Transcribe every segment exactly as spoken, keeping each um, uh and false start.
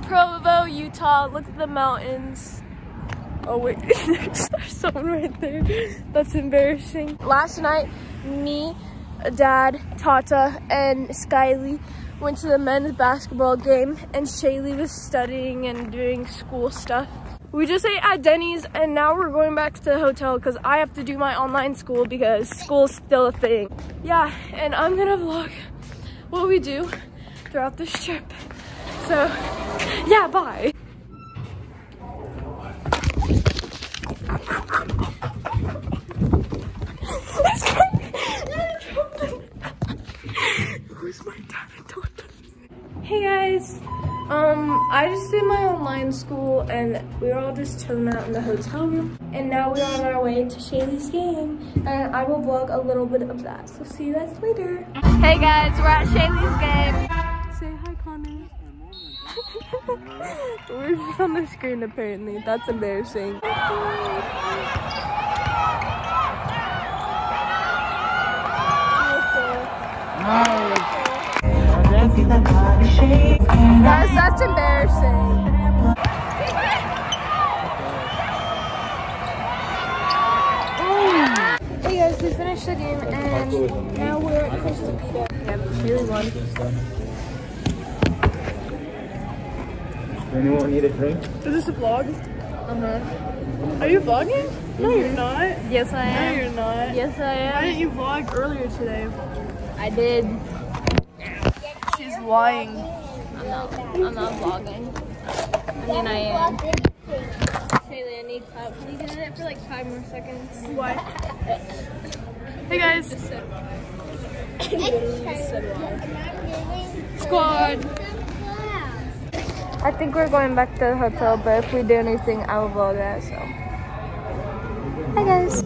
Provo, Utah. Look at the mountains. Oh wait, there's, there's someone right there. That's embarrassing. Last night, me, Dad, Tata, and Skylee went to the men's basketball game, and Shaylee was studying and doing school stuff. We just ate at Denny's, and now we're going back to the hotel because I have to do my online school because school's still a thing. Yeah, and I'm gonna vlog what we do throughout this trip. So, yeah, bye. Where's my dad and Tata? Hey guys. Um, I just did my online school and we were all just chilling out in the hotel room. And now we're on our way to Shaylee's game. And I will vlog a little bit of that. So see you guys later. Hey guys, we're at Shaylee's game. Say hi, Connor. We're just on the screen apparently. That's embarrassing. Guys, that's embarrassing. Hey guys, we finished the game and now we're at Costa Pita. Yep, really won. Anyone need a drink? Is this a vlog? Uh-huh. Are you vlogging? No, you're not. Yes, I am. No, you're not. Yes, I am. Why didn't you vlog earlier today? I did. She's lying. I'm not. I'm not vlogging. I mean, I am. Shaylee, I need clout. Can you get it for like five more seconds? Why? Hey guys. Just sit. Squad. I think we're going back to the hotel, but if we do anything, I will vlog that. So, hi guys.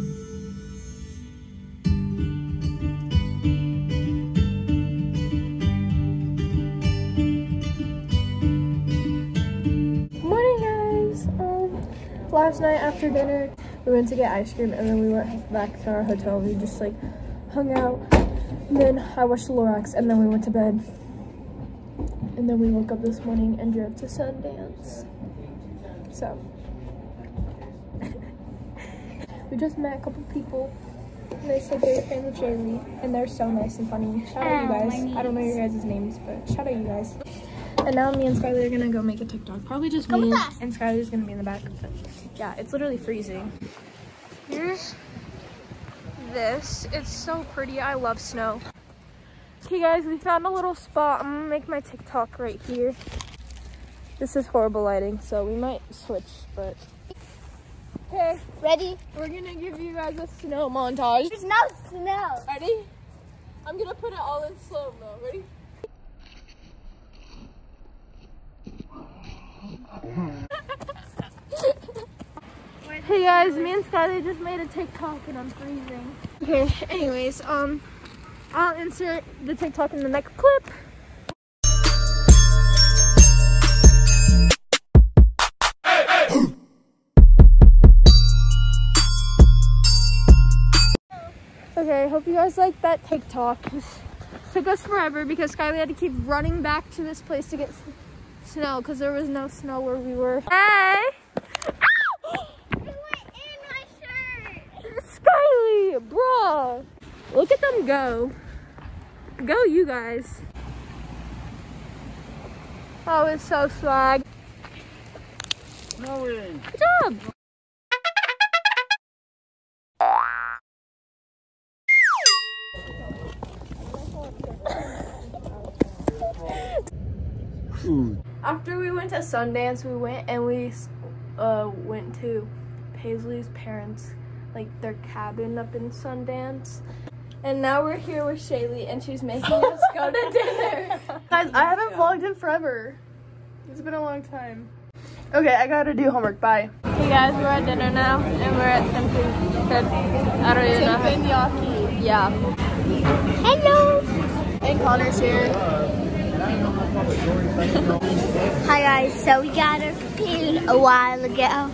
Last night after dinner, we went to get ice cream and then we went back to our hotel. We just like hung out and then I watched Lorax and then we went to bed. And then we woke up this morning and drove to Sundance. So, we just met a couple people and they said they're fans of Shaylee and they're so nice and funny. Shout out you guys. I don't know your guys' names, but shout out you guys. And now me and Skylee are gonna go make a TikTok. Probably just me and Skylee's gonna be in the back. But yeah, it's literally freezing. Here's this. It's so pretty. I love snow. Okay guys, we found a little spot. I'm gonna make my TikTok right here. This is horrible lighting, so we might switch, but. Okay, Ready? we're gonna give you guys a snow montage. There's no snow. Ready? I'm gonna put it all in slow-mo. Ready? Hey guys, me and Skylee just made a TikTok and I'm freezing. Okay, anyways, um, I'll insert the TikTok in the next clip. Okay, hope you guys like that TikTok. It took us forever because Skylee had to keep running back to this place to get snow because there was no snow where we were. Hey! Skylee, bro, look at them go. Go, you guys. Oh, it's so swag. No, we're in. Good job. Food. After we went to Sundance, we went and we uh, went to Paisley's parents' like their cabin up in Sundance. And now we're here with Shaylee and she's making us go to dinner. Guys, I haven't vlogged in forever. It's been a long time. Okay, I gotta do homework. Bye. Hey guys, we're at dinner now, and we're at Timpin. I don't even know. Teppanyaki. Yeah. Hello. And Connor's here. Hi guys. So we got our food a while ago.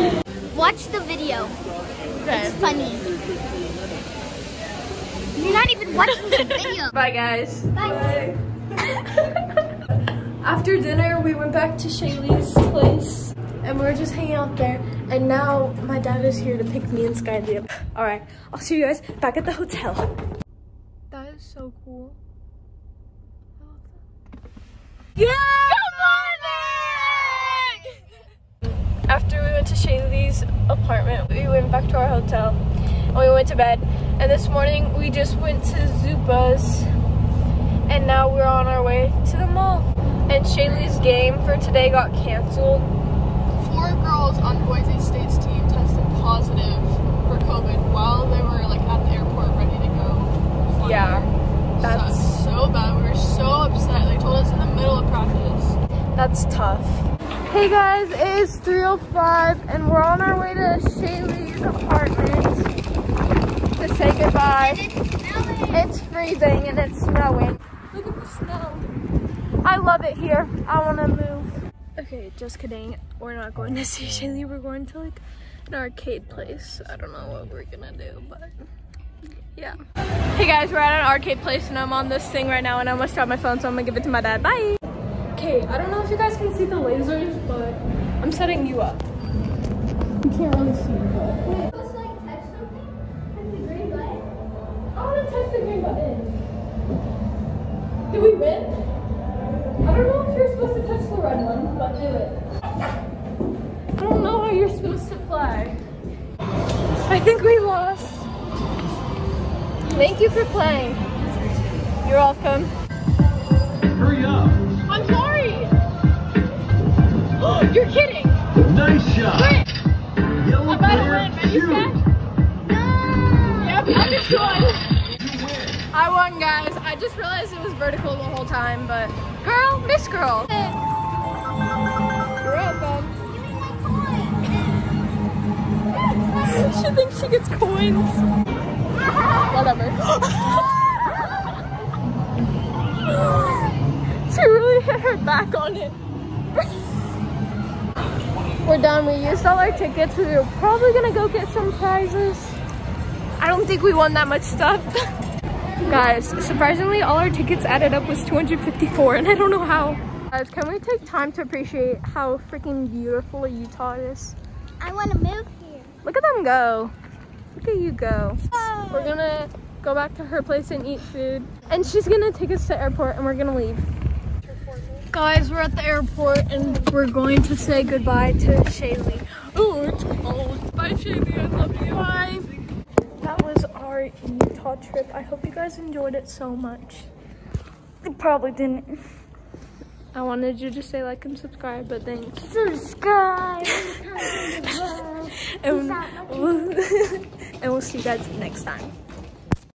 Watch the video. Okay. It's funny. You're not even watching the video. Bye, guys. Bye. After dinner, we went back to Shaylee's place and we were just hanging out there. And now my dad is here to pick me and Skylee up. All right, I'll see you guys back at the hotel. That is so cool. Yeah! Good morning! After we went to Shaylee's apartment, we went back to our hotel and we went to bed. And this morning we just went to Zupa's and now we're on our way to the mall. And Shaylee's game for today got canceled. Four girls on Boise State's team tested positive for COVID while they were like at the airport ready to go. Yeah, that's so, so bad. We were so upset. They told us in the middle of practice. That's tough. Hey guys, it is three oh five and we're on our way to Shaylee's apartment to say goodbye. It's freezing and it's snowing. Look at the snow. I love it here. I want to move. Okay, just kidding. We're not going to see Shaylee. We're going to like an arcade place. I don't know what we're gonna do, but yeah. Hey guys, we're at an arcade place and I'm on this thing right now and I almost dropped my phone, so I'm gonna give it to my dad. Bye. Okay, I don't know if you guys can see the lasers, but I'm setting you up. You can't really see, but. Supposed to like touch something? Touch the green button? I want to touch the green button. Did we win? I don't know if you're supposed to touch the red one, but do it. I don't know how you're supposed to play. I think we lost. Thank you for playing. You're welcome. Hurry up. I'm sorry. You're kidding. Nice shot. Quit. Yellow I'm about to player, win. Ready, shoot. set? Yep, I just won. I won, guys. I just realized it was vertical the whole time, but girl, Miss Girl. You're welcome. She thinks she gets coins. Whatever. She really hit her back on it. We're done. We used all our tickets. We were probably gonna go get some prizes. I don't think we won that much stuff. Guys, surprisingly, all our tickets added up was two hundred fifty-four, and I don't know how. Guys, can we take time to appreciate how freaking beautiful Utah is? I want to move here. Look at them go. Look at you go. We're gonna go back to her place and eat food. And she's gonna take us to the airport and we're gonna leave. Guys, we're at the airport and we're going to say goodbye to Shaylee. Oh, it's cold. Bye, Shaylee. I love you. Bye. That was our Utah trip. I hope you guys enjoyed it so much. You probably didn't. I wanted you to say like and subscribe, but thanks. Subscribe. and, we'll, and we'll see you guys next time.